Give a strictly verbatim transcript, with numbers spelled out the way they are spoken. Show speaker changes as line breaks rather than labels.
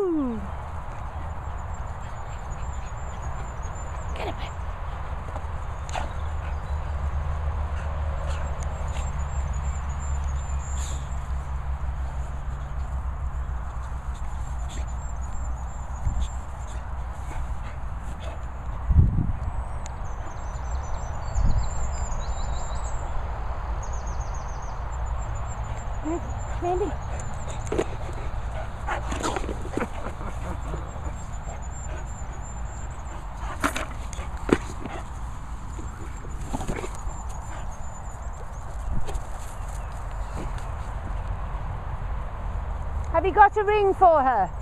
Woo! Get it, babe. Mandy. Have you got a ring for her?